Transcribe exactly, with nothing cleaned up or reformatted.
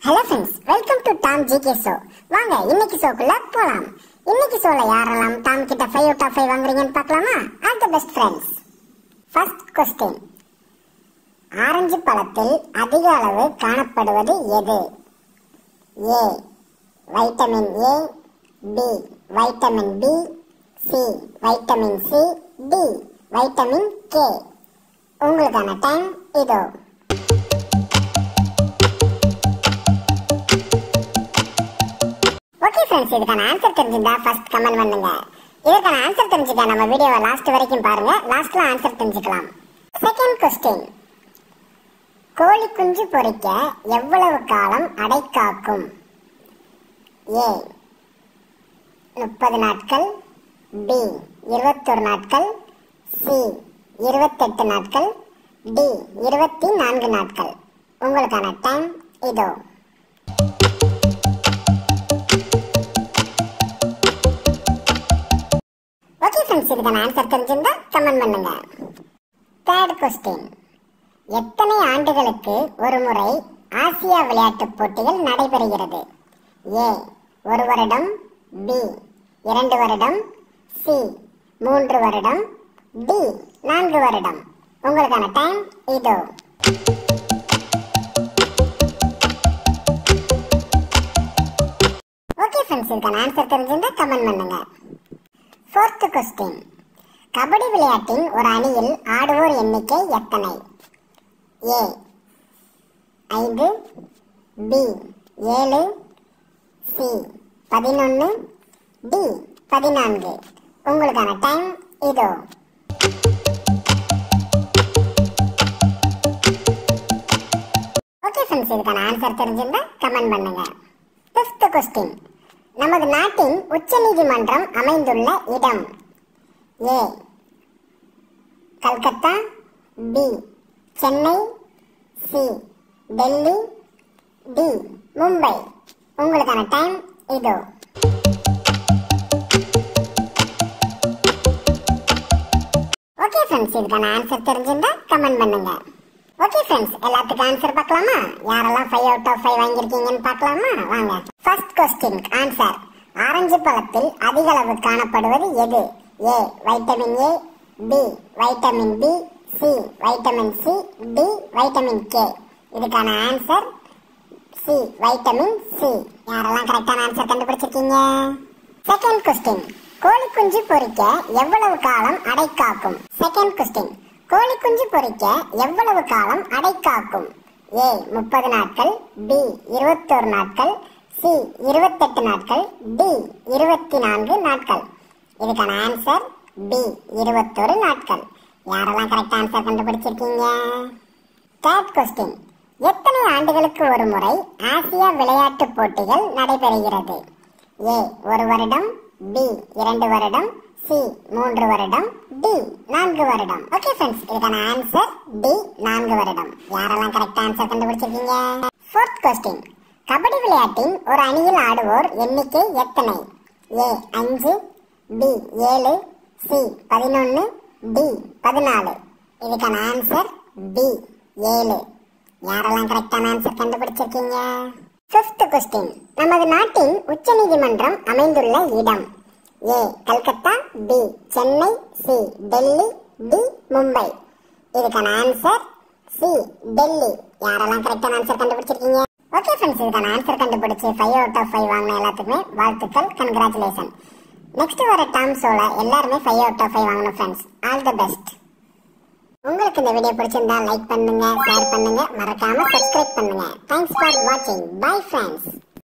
Hello friends, welcome to Tom G K Show. வாங்க இன்னைக்கு ஷோக்குள்ள போலாம். இன்னைக்கு ஷோல யாரெல்லாம் டாம் கிட்ட five out of five வாங்குறீங்கன்னு பார்க்கலாமா? All the best friends. First question. ஆரஞ்சு பழத்தில் அதிக அளவு காணப்படுவது எது? A. Vitamin A, B. Vitamin B, C. Vitamin C, D. Vitamin K. உங்களுக்கான டைம் இதோ. ஓகே फ्रेंड्स, இதுக்கான ஆன்சர் தெரிஞ்சிருந்தா ஃபர்ஸ்ட் கமெண்ட் பண்ணுங்க. இதுக்கான ஆன்சர் தெரிஞ்சுக்க நம்ம வீடியோவை லாஸ்ட் வரைக்கும் பாருங்க. லாஸ்ட்ல ஆன்சர் தெரிஞ்சுக்கலாம். Second question. கோழி குஞ்சு பொரிக்க எவ்வளவு காலம் அடை காக்கும்? A. முப்பது நாட்கள், B. இருபத்தொரு நாட்கள், C. இருபத்தெட்டு நாட்கள், D. இருபத்தி நான்கு நாட்கள். உங்களுக்கான டைம் இதோ. ஓகே फ्रेंड्स, இதுக்கான ஆன்சர் தெரிஞ்சிருந்தா கமெண்ட் பண்ணுங்க. Third question. எத்தனை ஆண்டுகளுக்கு ஒரு முறை ஆசியா விளையாட்டுப் போட்டிகள் நடைபெறுகிறது? A. ஒரு வருடம், B. இரண்டு வருடம், C. மூன்று வருடம், D. நான்கு வருடம். உங்களுக்கான டைம் இதோ. ஓகே फ्रेंड्स, இதுக்கான ஆன்சர் தெரிஞ்சிருந்தா கமெண்ட் பண்ணுங்க. Fourth question. கபடி விளையாட்டின் ஒரு அணியில் ஆடுவோர் எண்ணிக்கை எத்தனை? A. ஐந்து, B. ஏழு, C. பதினொன்று, D. பதினான்கு. உங்களுக்கான டைம் இதோ. ஓகே फ्रेंड्स, இதுக்கான ஆன்சர் தெரிஞ்சிருந்தா கமெண்ட் பண்ணுங்க. Fifth question. நமது நாட்டின் உச்ச நீதிமன்றம் அமைந்துள்ள இடம்? A. Calcutta, B. Chennai, C. Delhi, D. Mumbai. உங்களுக்கான டைம் இதோ. ஓகே फ्रेंड्स, இதுக்கான ஆன்சர் தெரிஞ்சிருந்தா கமெண்ட் பண்ணுங்க. ஓகே फ्रेंड्स, எல்லாத்துக்கும் ஆன்சர் பார்க்கலாமா? யாரெல்லாம் five out of five வாங்கியிருக்கீங்கன்னு பார்க்கலாமா? வாங்க. First question answer. ஆரஞ்சு பழத்தில் அதிக அளவு காணப்படுவது எது? A. Vitamin A, B. Vitamin B, C. Vitamin C, D. Vitamin K. இதுக்கான ஆன்சர் C. Vitamin C. யாரெல்லாம் கரெக்டான ஆன்சர் கண்டுபிடிச்சிருக்கீங்க? Second question. கோழி குஞ்சு பொரிக்க எவ்வளவு காலம் அடை காக்கும்? Second question. கோழி குஞ்சு பொரிக்க எவ்வளவு காலம் அடை காக்கும்? A. முப்பது நாட்கள், B. இருபத்தொரு நாட்கள், C. இருபத்தெட்டு நாட்கள், D. இருபத்தி நான்கு நாட்கள். இதுக்கான ஆன்சர் B. இருபத்தொரு நாட்கள். யாரெல்லாம் கரெக்ட் ஆன்சர் கண்டுபிடிச்சிருக்கீங்க? Third question. எத்தனை ஆண்டுகளுக்கு ஒரு முறை ஆசியா விளையாட்டுப் போட்டிகள் நடைபெறுகிறது? A. ஒரு வருடம், B. இரண்டு வருடம், C. மூன்று வருடம், D. நான்கு வருடம். ஓகே फ्रेंड्स, இதுக்கான ஆன்சர் D. நான்கு வருடம். யாரெல்லாம் கரெக்ட் ஆன்சர் கண்டுபிடிச்சிருக்கீங்க? Fourth question. கபடி விளையாட்டின் ஒரு அணியில் ஆடுவோர் எண்ணிக்கை எத்தனை? A. ஐந்து, B. ஏழு, C. பதினொன்று, D. பதினாலு. இதுக்கான ஆன்சர் B. ஏழு. யாரெல்லாம் கரெக்டான ஆன்சர் கண்டுபிடிச்சிருக்கீங்க? Fifth question. நமது நாட்டின் உச்ச நீதிமன்றம் அமைந்துள்ள இடம்? A. Calcutta, B. Chennai, C. Delhi, D. Mumbai. இதுக்கான ஆன்சர் C. டெல்லி. யாரெல்லாம் கரெக்டான ஆன்சர் கண்டுபிடிச்சிருக்கீங்க? ஓகே फ्रेंड्स, இதுக்கான ஆன்சர் கண்டுபிடிச்சு five out of five வாங்கின எல்லாத்துக்குமே வாழ்த்துக்கள், கங்க்ராச்சுலேஷன். நெக்ஸ்ட் வர டாம் ஷோல எல்லாருமே five out of five வாங்கணும் ஃப்ரெண்ட்ஸ். All the best. உங்களுக்கு இந்த வீடியோ பிடிச்சிருந்தா லைக் பண்ணுங்க, ஷேர் பண்ணுங்க, மறக்காம சப்ஸ்கிரைப் பண்ணுங்க. தேங்க்ஸ் ஃபார் வாட்சிங். Bye friends.